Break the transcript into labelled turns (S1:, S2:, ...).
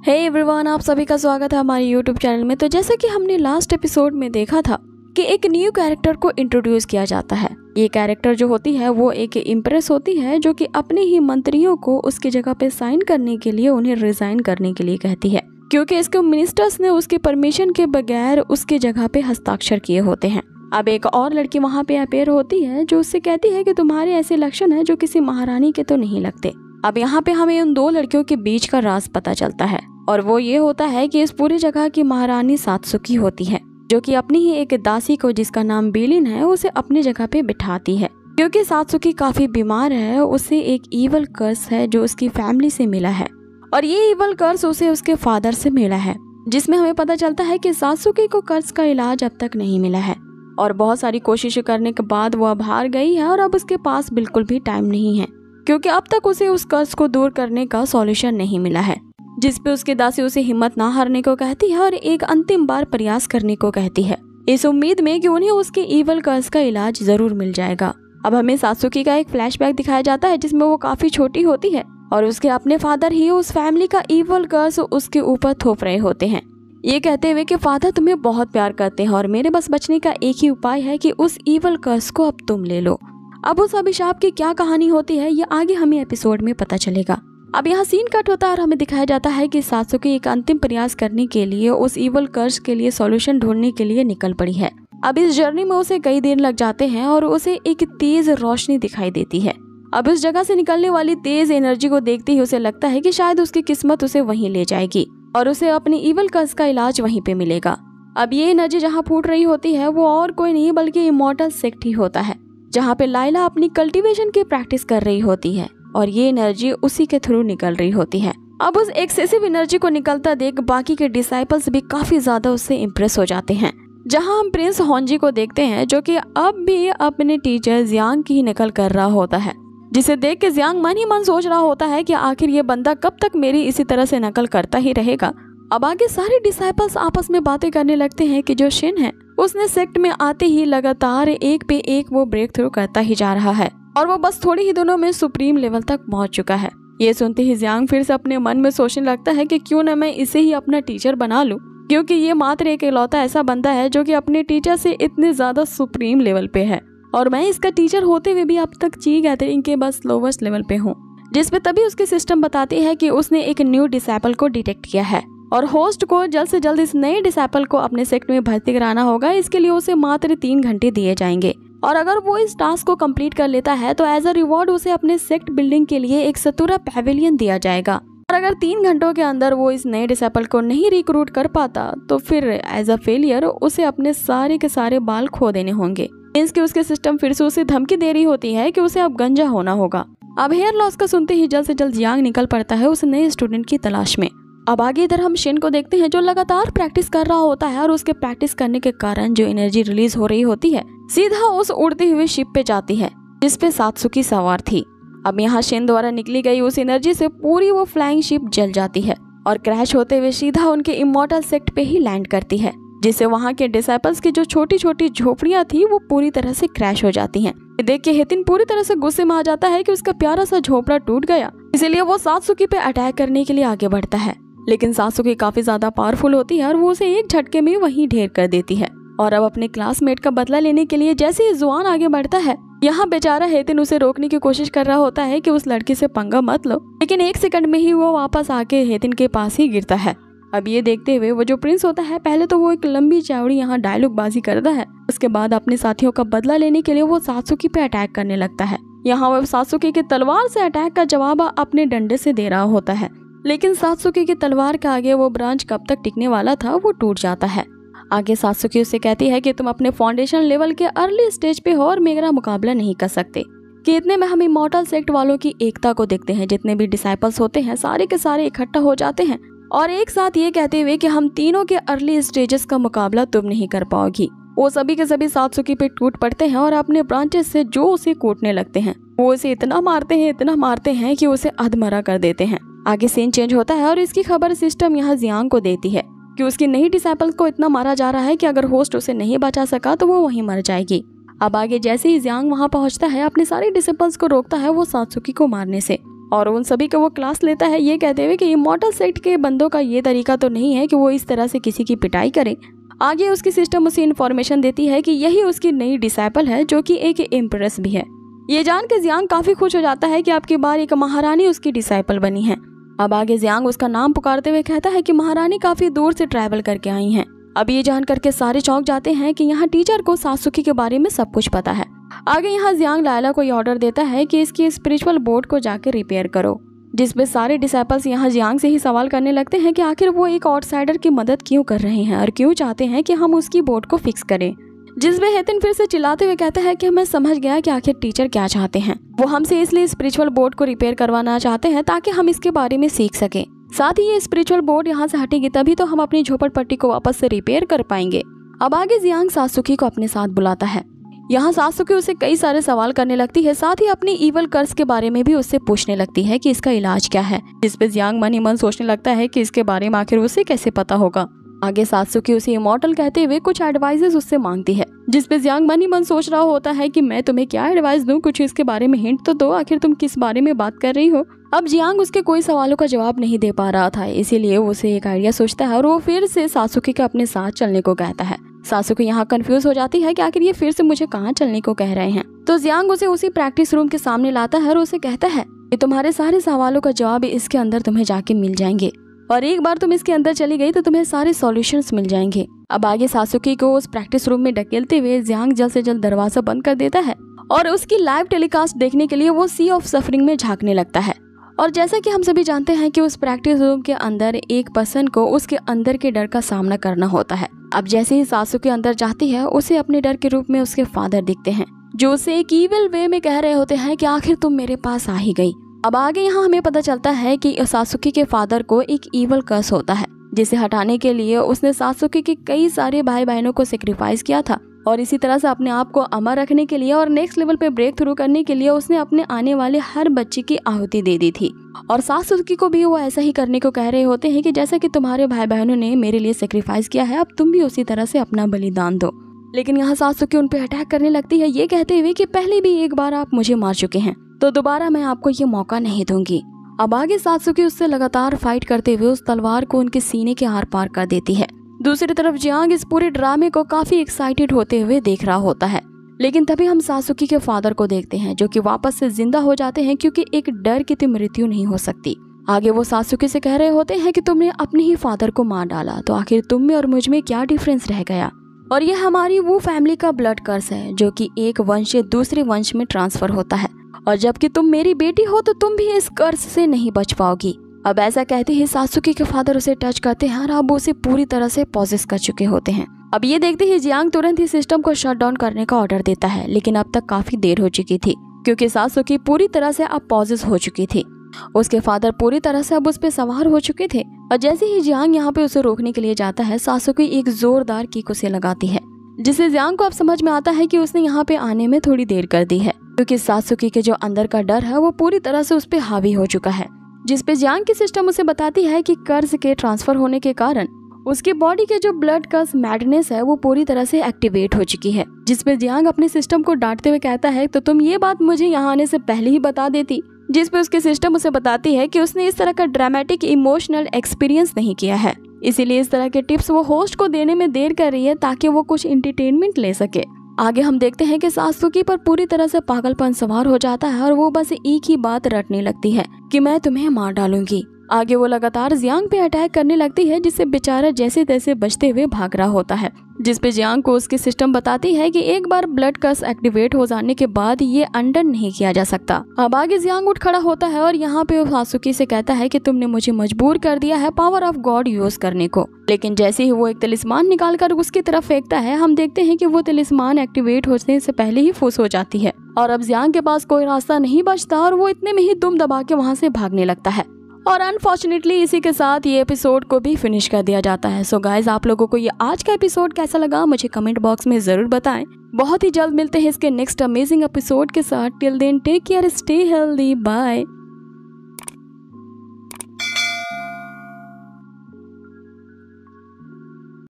S1: Hey everyone, आप सभी का स्वागत है हमारे यूट्यूब चैनल में। तो जैसा कि हमने लास्ट एपिसोड में देखा था कि एक न्यू कैरेक्टर को इंट्रोड्यूस किया जाता है। ये कैरेक्टर जो होती है वो एक इम्प्रेस होती है, जो कि अपने ही मंत्रियों को उसकी जगह पे साइन करने के लिए उन्हें रिजाइन करने के लिए कहती है, क्योंकि इसके मिनिस्टर्स ने उसकी परमिशन के बगैर उसकी जगह पे हस्ताक्षर किए होते हैं। अब एक और लड़की वहाँ पे अपेयर होती है जो उससे कहती है कि तुम्हारे ऐसे लक्षण है जो किसी महारानी के तो नहीं लगते। अब यहाँ पे हमें उन दो लड़कियों के बीच का राज पता चलता है, और वो ये होता है कि इस पूरी जगह की महारानी सात्सुकी होती है, जो कि अपनी ही एक दासी को, जिसका नाम बेलिन है, उसे अपनी जगह पे बिठाती है। क्योंकि सात्सुकी काफी बीमार है, उसे एक ईवल कर्स है जो उसकी फैमिली से मिला है, और ये ईवल कर्स उसे उसके फादर से मिला है, जिसमें हमें पता चलता है कि सात्सुकी को कर्स का इलाज अब तक नहीं मिला है, और बहुत सारी कोशिशें करने के बाद वो अब हार गई है, और अब उसके पास बिल्कुल भी टाइम नहीं है, क्योंकि अब तक उसे उस कर्ज को दूर करने का सॉल्यूशन नहीं मिला है। जिस पे उसकी दासी उसे हिम्मत ना हारने को कहती है और एक अंतिम बार प्रयास करने को कहती है, इस उम्मीद में कि उन्हें उसके ईवल कर्ज का इलाज जरूर मिल जाएगा। अब हमें सात्सुकी का एक फ्लैशबैक दिखाया जाता है जिसमें वो काफी छोटी होती है और उसके अपने फादर ही उस फैमिली का ईवल कर्ज उसके ऊपर थोप रहे होते हैं, ये कहते हुए कि फादर तुम्हें बहुत प्यार करते हैं और मेरे बस बचने का एक ही उपाय है कि उस ईवल कर्ज को अब तुम ले लो। अब उस अभिशाप की क्या कहानी होती है ये आगे हमें एपिसोड में पता चलेगा। अब यहाँ सीन कट होता है और हमें दिखाया जाता है कि सात्सुकी एक अंतिम प्रयास करने के लिए उस ईवल कर्ज के लिए सॉल्यूशन ढूंढने के लिए निकल पड़ी है। अब इस जर्नी में उसे कई दिन लग जाते हैं और उसे एक तेज रोशनी दिखाई देती है। अब इस जगह से निकलने वाली तेज एनर्जी को देखते ही उसे लगता है कि शायद उसकी किस्मत उसे वहीं ले जाएगी और उसे अपने ईवल कर्ज का इलाज वहीं पे मिलेगा। अब ये एनर्जी जहाँ फूट रही होती है वो और कोई नहीं बल्कि इमॉर्टल सेक्ट ही होता है, जहाँ पे लाइला अपनी कल्टीवेशन की प्रैक्टिस कर रही होती है और ये एनर्जी उसी के थ्रू निकल रही होती है। अब उस एक्सेसिव एनर्जी को निकलता देख बाकी के डिसाइपल्स भी काफी ज्यादा उससे इम्प्रेस हो जाते हैं। जहाँ हम प्रिंस होंजी को देखते हैं जो कि अब भी अपने टीचर जियांग की नकल कर रहा होता है, जिसे देख के जियांग मन ही मन सोच रहा होता है कि आखिर ये बंदा कब तक मेरी इसी तरह से नकल करता ही रहेगा। अब आगे सारे डिसाइपल्स आपस में बातें करने लगते हैं कि जो शिन है उसने सेक्ट में आते ही लगातार एक पे एक वो ब्रेक थ्रू करता ही जा रहा है और वो बस थोड़े ही दिनों में सुप्रीम लेवल तक पहुंच चुका है। ये सुनते ही जियांग फिर से अपने मन में सोचने लगता है कि क्यों न मैं इसे ही अपना टीचर बना लूं, क्योंकि ये मात्र एक इकलौता ऐसा बंदा है जो कि अपने टीचर से इतने ज्यादा सुप्रीम लेवल पे है, और मैं इसका टीचर होते हुए भी अब तक ची गैदरिंग के बस लोवेस्ट लेवल पे हूँ। जिसपे तभी उसके सिस्टम बताती है कि उसने एक न्यू डिसेबल को डिटेक्ट किया है और होस्ट को जल्द से जल्द इस नए डिसेबल को अपने सेक्ट में भर्ती कराना होगा। इसके लिए उसे मात्र 3 घंटे दिए जाएंगे, और अगर वो इस टास्क को कंप्लीट कर लेता है तो एज अ रिवॉर्ड उसे अपने सेक्ट बिल्डिंग के लिए एक सतुरा पैवेलियन दिया जाएगा। और अगर 3 घंटों के अंदर वो इस नए डिसेबल को नहीं रिक्रूट कर पाता तो फिर एज अ फेलियर उसे अपने सारे के सारे बाल खो देने होंगे। मींस कि उसके सिस्टम फिर से उसे धमकी दे रही होती है कि उसे अब गंजा होना होगा। अब हेयर लॉस का सुनते ही जल्द से जल्द जियांग निकल पड़ता है उस नए स्टूडेंट की तलाश में। अब आगे इधर हम शिन को देखते हैं जो लगातार प्रैक्टिस कर रहा होता है, और उसके प्रैक्टिस करने के कारण जो एनर्जी रिलीज हो रही होती है सीधा उस उड़ती हुई शिप पे जाती है जिसपे सात्सुकी सवार थी। अब यहाँ शिन द्वारा निकली गई उस एनर्जी से पूरी वो फ्लाइंग शिप जल जाती है और क्रैश होते हुए सीधा उनके इमॉर्टल सेक्ट पे ही लैंड करती है, जिससे वहाँ के डिसाइपल्स की जो छोटी छोटी झोपड़ियाँ थी वो पूरी तरह से क्रैश हो जाती हैं। देख के हेतिन पूरी तरह से गुस्से में आ जाता है कि उसका प्यारा सा झोपड़ा टूट गया, इसीलिए वो सात्सुकी पे अटैक करने के लिए आगे बढ़ता है। लेकिन सात्सुकी काफी ज्यादा पावरफुल होती है और वो उसे एक झटके में वहीं ढेर कर देती है। और अब अपने क्लासमेट का बदला लेने के लिए जैसे ही जुआन आगे बढ़ता है, यहाँ बेचारा हेतिन उसे रोकने की कोशिश कर रहा होता है कि उस लड़की से पंगा मत लो, लेकिन 1 सेकंड में ही वो वापस आके हेतिन के पास ही गिरता है। अब ये देखते हुए वो जो प्रिंस होता है पहले तो वो एक लंबी चौड़ी यहाँ डायलॉग बाजी करता है, उसके बाद अपने साथियों का बदला लेने के लिए वो सात्सुकी पे अटैक करने लगता है। यहाँ वो सात्सुकी की तलवार से अटैक का जवाब अपने डंडे से दे रहा होता है, लेकिन सात्सुकी की तलवार के आगे वो ब्रांच कब तक टिकने वाला था वो टूट जाता है। आगे सात्सुकी उससे कहती है कि तुम अपने फाउंडेशन लेवल के अर्ली स्टेज पे हो और मेरा मुकाबला नहीं कर सकते। कि इतने में हम इमॉर्टल सेक्ट वालों की एकता को देखते हैं, जितने भी डिसाइपल्स होते हैं सारे के सारे इकट्ठा हो जाते हैं और एक साथ ये कहते हुए कि हम तीनों के अर्ली स्टेजेस का मुकाबला तुम नहीं कर पाओगी। वो सभी के सभी सात्सुकी पे टूट पड़ते हैं और अपने ब्रांचेस से जो उसे कूटने लगते हैं। वो उसे इतना मारते हैं कि उसे अधमरा कर देते हैं। आगे सीन चेंज होता है और इसकी खबर सिस्टम यहाँ जियांग को देती है कि उसकी नई डिसेबल को इतना मारा जा रहा है कि अगर होस्ट उसे नहीं बचा सका तो वो वहीं मर जाएगी। अब आगे जैसे ही जियांग वहाँ पहुँचता है अपने सारे डिसेबल्स को रोकता है वो सात्सुकी को मारने से, और उन सभी को वो क्लास लेता है, ये कहते हुए कि इमॉर्टल सेक्ट के बंदों का ये तरीका तो नहीं है कि वो इस तरह से किसी की पिटाई करे। आगे उसकी सिस्टम उसे इन्फॉर्मेशन देती है कि यही उसकी नई डिसाइपल है जो कि एक इम्प्रेस भी है। ये जान के जियांग काफी खुश हो जाता है कि अब की बार एक महारानी उसकी डिसाइपल बनी है। अब आगे जियांग उसका नाम पुकारते हुए कहता है कि महारानी काफी दूर से ट्रैवल करके आई हैं। अब ये जान करके सारे चौंक जाते हैं कि यहाँ टीचर को सात्सुकी के बारे में सब कुछ पता है। आगे यहाँ जियांग लायला को ये ऑर्डर देता है कि इसकी स्पिरिचुअल बोर्ड को जाकर रिपेयर करो, जिसपे सारे डिसाइपल्स यहाँ जियांग से ही सवाल करने लगते हैं कि आखिर वो एक आउटसाइडर की मदद क्यों कर रहे हैं और क्यों चाहते हैं कि हम उसकी बोर्ड को फिक्स करें। जिसपे हेतन फिर से चिल्लाते हुए कहता है कि मैं समझ गया कि आखिर टीचर क्या चाहते हैं। वो हमसे इसलिए स्पिरिचुअल बोर्ड को रिपेयर करवाना चाहते हैं ताकि हम इसके बारे में सीख सकें। साथ ही ये स्पिरिचुअल बोर्ड यहाँ से हटेगी तभी तो हम अपनी झोपड़पट्टी को वापस से रिपेयर कर पाएंगे। अब आगे जियांग सात्सुकी को अपने साथ बुलाता है। यहाँ सात्सुकी उसे कई सारे सवाल करने लगती है, साथ ही अपनी ईवल कर्स के बारे में भी उससे पूछने लगती है कि इसका इलाज क्या है। जिसपे जियांग मन ही मन सोचने लगता है कि इसके बारे में आखिर उसे कैसे पता होगा। आगे सात्सुकी उसे इमॉर्टल कहते हुए कुछ एडवाइसेस उससे मांगती है, जिसपे जियांग मन ही मन सोच रहा होता है कि मैं तुम्हें क्या एडवाइस दूं, कुछ इसके बारे में हिंट तो दो, आखिर तुम किस बारे में बात कर रही हो। अब जियांग उसके कोई सवालों का जवाब नहीं दे पा रहा था, इसीलिए वो उसे एक आइडिया सोचता है और वो फिर से सात्सुकी को अपने साथ चलने को कहता है। सात्सुकी यहाँ कंफ्यूज हो जाती है कि आखिर ये फिर से मुझे कहाँ चलने को कह रहे हैं। तो जियांग उसे उसी प्रैक्टिस रूम के सामने लाता है और उसे कहता है कि तुम्हारे सारे सवालों का जवाब इसके अंदर तुम्हें जाके मिल जाएंगे और एक बार तुम इसके अंदर चली गई तो तुम्हें सारे सॉल्यूशंस मिल जाएंगे। अब आगे सात्सुकी को उस प्रैक्टिस रूम में ढकेलते हुए जियांग जल्द से जल्द दरवाजा बंद कर देता है और उसकी लाइव टेलीकास्ट देखने के लिए वो सी ऑफ सफरिंग में झांकने लगता है। और जैसा कि हम सभी जानते हैं कि उस प्रैक्टिस रूम के अंदर एक पर्सन को उसके अंदर के डर का सामना करना होता है। अब जैसे ही सात्सुकी अंदर जाती है उसे अपने डर के रूप में उसके फादर दिखते हैं, जो उसे एक ईविल वे में कह रहे होते हैं कि आखिर तुम मेरे पास आ ही गई। अब आगे यहाँ हमें पता चलता है कि सात्सुकी के फादर को एक ईवल कर्स होता है, जिसे हटाने के लिए उसने सात्सुकी के कई सारे भाई बहनों को सेक्रीफाइस किया था और इसी तरह से अपने आप को अमर रखने के लिए और नेक्स्ट लेवल पे ब्रेक थ्रू करने के लिए उसने अपने आने वाले हर बच्चे की आहुति दे दी थी। और सात्सुकी को भी वो ऐसा ही करने को कह रहे होते हैं कि जैसा कि तुम्हारे भाई बहनों ने मेरे लिए सेक्रीफाइस किया है, अब तुम भी उसी तरह से अपना बलिदान दो। लेकिन यहाँ सात्सुकी उन पे अटैक करने लगती है, ये कहते हुए कि पहले भी एक बार आप मुझे मार चुके हैं तो दोबारा मैं आपको ये मौका नहीं दूंगी। अब आगे सात्सुकी उससे लगातार फाइट करते हुए उस तलवार को उनके सीने के आर पार कर देती है। दूसरी तरफ जियांग इस पूरे ड्रामे को काफी एक्साइटेड होते हुए देख रहा होता है, लेकिन तभी हम सात्सुकी के फादर को देखते हैं जो कि वापस से जिंदा हो जाते हैं क्योंकि एक डर की तो मृत्यु नहीं हो सकती। आगे वो सात्सुकी से कह रहे होते हैं कि तुमने अपने ही फादर को मार डाला तो आखिर तुम में और मुझ में क्या डिफरेंस रह गया। और ये हमारी वो फैमिली का ब्लड कर्स है जो कि एक वंश से दूसरे वंश में ट्रांसफर होता है और जबकि तुम मेरी बेटी हो तो तुम भी इस कर्स से नहीं बच पाओगी। अब ऐसा कहते ही सात्सुकी के फादर उसे टच करते हैं और अब उसे पूरी तरह से पॉजेस कर चुके होते हैं। अब ये देखते ही जियांग तुरंत ही सिस्टम को शट डाउन करने का ऑर्डर देता है, लेकिन अब तक काफी देर हो चुकी थी क्योंकि सात्सुकी पूरी तरह से अब पॉजेस हो चुकी थी। उसके फादर पूरी तरह से अब उस पे सवार हो चुके थे और जैसे ही जियांग यहाँ पे उसे रोकने के लिए जाता है, सात्सुकी एक जोरदार किक उसे लगाती है, जिससे जियांग को अब समझ में आता है कि उसने यहाँ पे आने में थोड़ी देर कर दी है क्योंकि सात्सुकी के जो अंदर का डर है वो पूरी तरह से उस पे हावी हो चुका है। जिसपे जियांग की सिस्टम उसे बताती है कि कर्ज के ट्रांसफर होने के कारण उसकी बॉडी के जो ब्लड कर्स मैडनेस है वो पूरी तरह से एक्टिवेट हो चुकी है। जिसपे जियांग अपने सिस्टम को डांटते हुए कहता है तो तुम ये बात मुझे यहाँ आने से पहले ही बता देती। जिसपे उसकी सिस्टम उसे बताती है कि उसने इस तरह का ड्रामेटिक इमोशनल एक्सपीरियंस नहीं किया है, इसीलिए इस तरह के टिप्स वो होस्ट को देने में देर कर रही है ताकि वो कुछ एंटरटेनमेंट ले सके। आगे हम देखते हैं कि सात्सुकी पर पूरी तरह से पागलपन सवार हो जाता है और वो बस एक ही बात रटने लगती है कि मैं तुम्हें मार डालूंगी। आगे वो लगातार जियांग पे अटैक करने लगती है, जिससे बेचारा जैसे तैसे बचते हुए भाग रहा होता है। जिसपे जियांग को उसकी सिस्टम बताती है कि एक बार ब्लड कर्स एक्टिवेट हो जाने के बाद ये अंडन नहीं किया जा सकता। अब आगे जियांग उठ खड़ा होता है और यहाँ पे वो सात्सुकी से कहता है कि तुमने मुझे मजबूर कर दिया है पावर ऑफ गॉड यूज करने को। लेकिन जैसे ही वो एक तिलिस्मान निकाल कर उसकी तरफ फेंकता है, हम देखते हैं कि वो तिलिस्मान एक्टिवेट होने से पहले ही फुस हो जाती है और अब जियांग के पास कोई रास्ता नहीं बचता और वो इतने में ही दुम दबा के वहाँ से भागने लगता है। और अनफॉर्चुनेटली इसी के साथ ये एपिसोड को भी फिनिश कर दिया जाता है। सो गाइज, आप लोगों को ये आज का एपिसोड कैसा लगा मुझे कमेंट बॉक्स में जरूर बताएं। बहुत ही जल्द मिलते हैं इसके नेक्स्ट अमेजिंग एपिसोड के साथ। Till then take care, stay healthy, bye.